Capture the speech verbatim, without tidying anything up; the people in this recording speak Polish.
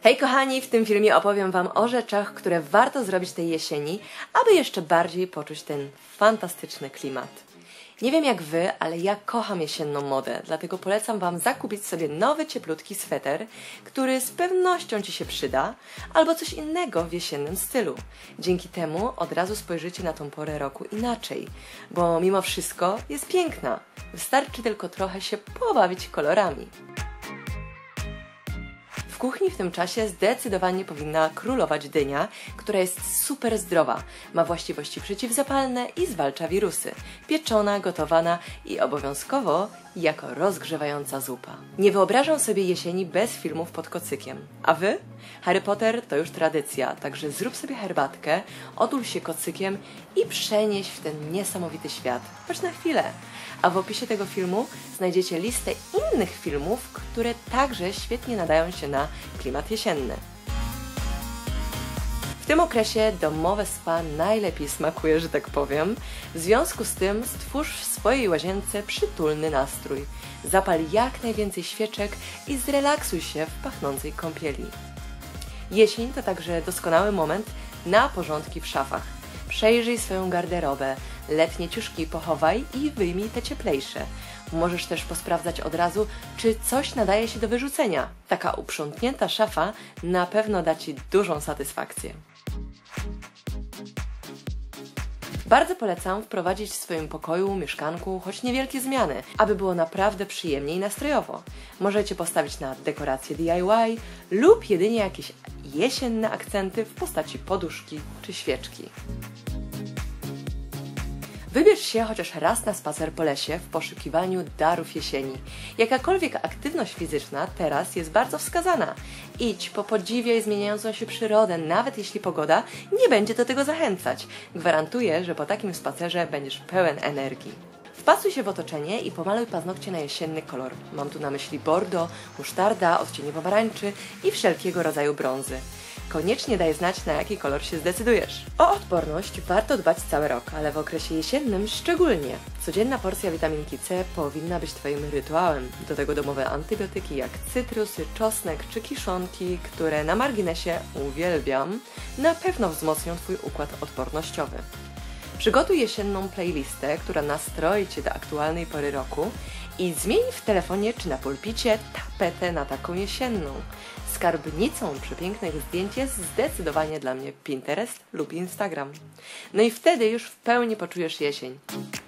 Hej kochani, w tym filmie opowiem Wam o rzeczach, które warto zrobić tej jesieni, aby jeszcze bardziej poczuć ten fantastyczny klimat. Nie wiem jak Wy, ale ja kocham jesienną modę, dlatego polecam Wam zakupić sobie nowy, cieplutki sweter, który z pewnością Ci się przyda, albo coś innego w jesiennym stylu. Dzięki temu od razu spojrzycie na tą porę roku inaczej, bo mimo wszystko jest piękna. Wystarczy tylko trochę się pobawić kolorami. W kuchni w tym czasie zdecydowanie powinna królować dynia, która jest super zdrowa, ma właściwości przeciwzapalne i zwalcza wirusy. Pieczona, gotowana i obowiązkowo jako rozgrzewająca zupa. Nie wyobrażam sobie jesieni bez filmów pod kocykiem. A Wy? Harry Potter to już tradycja, także zrób sobie herbatkę, otul się kocykiem i przenieś w ten niesamowity świat, choć na chwilę. A w opisie tego filmu znajdziecie listę innych filmów, które także świetnie nadają się na klimat jesienny. W tym okresie domowe spa najlepiej smakuje, że tak powiem. W związku z tym stwórz w swojej łazience przytulny nastrój. Zapal jak najwięcej świeczek i zrelaksuj się w pachnącej kąpieli. Jesień to także doskonały moment na porządki w szafach. Przejrzyj swoją garderobę, letnie ciuszki pochowaj i wyjmij te cieplejsze. Możesz też posprawdzać od razu, czy coś nadaje się do wyrzucenia. Taka uprzątnięta szafa na pewno da Ci dużą satysfakcję. Bardzo polecam wprowadzić w swoim pokoju, mieszkanku choć niewielkie zmiany, aby było naprawdę przyjemnie i nastrojowo. Możecie postawić na dekoracje D I Y lub jedynie jakieś jesienne akcenty w postaci poduszki czy świeczki. Wybierz się chociaż raz na spacer po lesie w poszukiwaniu darów jesieni. Jakakolwiek aktywność fizyczna teraz jest bardzo wskazana. Idź, popodziwiaj zmieniającą się przyrodę, nawet jeśli pogoda nie będzie do tego zachęcać. Gwarantuję, że po takim spacerze będziesz pełen energii. Wpasuj się w otoczenie i pomaluj paznokcie na jesienny kolor. Mam tu na myśli bordo, musztarda, odcienie pomarańczy i wszelkiego rodzaju brązy. Koniecznie daj znać, na jaki kolor się zdecydujesz. O odporność warto dbać cały rok, ale w okresie jesiennym szczególnie. Codzienna porcja witaminki C powinna być Twoim rytuałem. Do tego domowe antybiotyki jak cytrusy, czosnek czy kiszonki, które na marginesie uwielbiam, na pewno wzmocnią Twój układ odpornościowy. Przygotuj jesienną playlistę, która nastroi Cię do aktualnej pory roku i zmień w telefonie czy na pulpicie tapetę na taką jesienną. Skarbnicą przepięknych zdjęć jest zdecydowanie dla mnie Pinterest lub Instagram. No i wtedy już w pełni poczujesz jesień.